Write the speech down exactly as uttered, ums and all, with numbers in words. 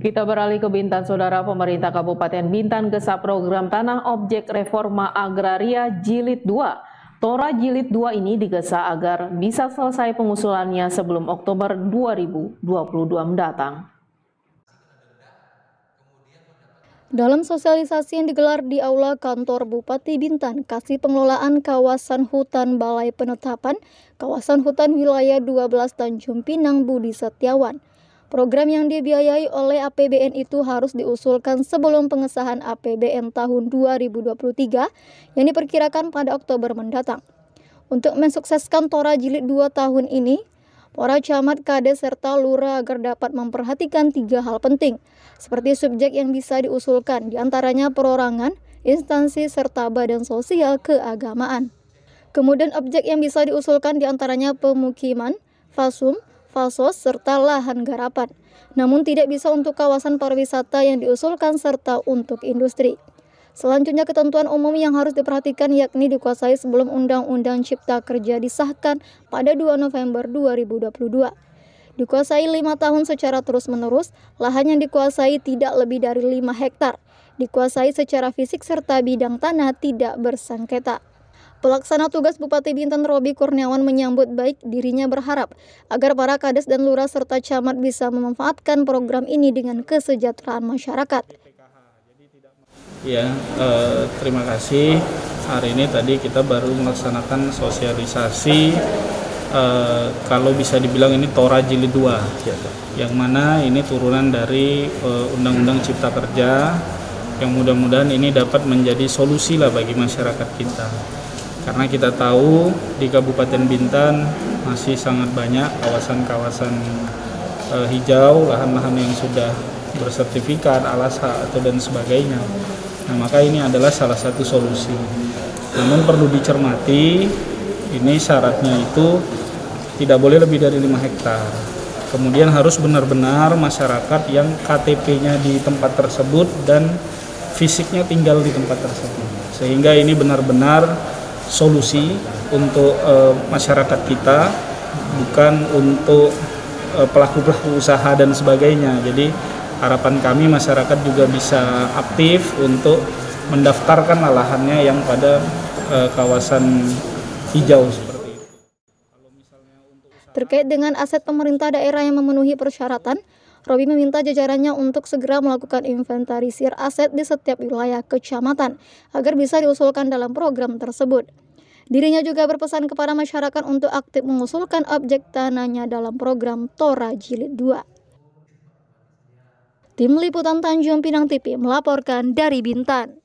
Kita beralih ke Bintan, Saudara. Pemerintah Kabupaten Bintan gesah program Tanah Objek Reforma Agraria Jilid dua. Tora Jilid dua ini digesah agar bisa selesai pengusulannya sebelum Oktober dua ribu dua puluh dua mendatang. Dalam sosialisasi yang digelar di Aula Kantor Bupati Bintan, Kasih Pengelolaan Kawasan Hutan Balai Penetapan Kawasan Hutan Wilayah dua belas Tanjung Pinang Budi Setiawan. Program yang dibiayai oleh A P B N itu harus diusulkan sebelum pengesahan A P B N tahun dua ribu dua puluh tiga yang diperkirakan pada Oktober mendatang. Untuk mensukseskan Tora Jilid dua tahun ini, para camat, kades, serta lurah agar dapat memperhatikan tiga hal penting, seperti subjek yang bisa diusulkan, diantaranya perorangan, instansi, serta badan sosial keagamaan. Kemudian objek yang bisa diusulkan diantaranya pemukiman, fasum, fasos, serta lahan garapan. Namun tidak bisa untuk kawasan pariwisata yang diusulkan serta untuk industri. Selanjutnya ketentuan umum yang harus diperhatikan yakni dikuasai sebelum Undang-Undang Cipta Kerja disahkan pada dua November dua ribu dua puluh dua. Dikuasai lima tahun secara terus-menerus, lahan yang dikuasai tidak lebih dari lima hektar. Dikuasai secara fisik serta bidang tanah tidak bersengketa. Pelaksana tugas Bupati Bintan Robi Kurniawan menyambut baik. Dirinya berharap agar para kades dan lurah serta camat bisa memanfaatkan program ini dengan kesejahteraan masyarakat. Ya, eh, terima kasih. Hari ini tadi kita baru melaksanakan sosialisasi, eh, kalau bisa dibilang ini Tora Jilid dua, yang mana ini turunan dari eh, Undang-Undang Cipta Kerja, yang mudah-mudahan ini dapat menjadi solusi lah bagi masyarakat kita. Karena kita tahu di Kabupaten Bintan masih sangat banyak kawasan-kawasan eh, hijau, lahan-lahan yang sudah bersertifikat, alas hak atau dan sebagainya. Nah, maka ini adalah salah satu solusi. Namun perlu dicermati, ini syaratnya itu tidak boleh lebih dari lima hektar. Kemudian harus benar-benar masyarakat yang K T P-nya di tempat tersebut dan fisiknya tinggal di tempat tersebut. Sehingga ini benar-benar solusi untuk e, masyarakat kita, bukan untuk e, pelaku-pelaku usaha dan sebagainya. Jadi harapan kami masyarakat juga bisa aktif untuk mendaftarkan lahannya yang pada e, kawasan hijau seperti itu. Terkait dengan aset pemerintah daerah yang memenuhi persyaratan, Robi meminta jajarannya untuk segera melakukan inventarisir aset di setiap wilayah kecamatan agar bisa diusulkan dalam program tersebut. Dirinya juga berpesan kepada masyarakat untuk aktif mengusulkan objek tanahnya dalam program Tora Jilid dua. Tim Liputan Tanjung Pinang T V melaporkan dari Bintan.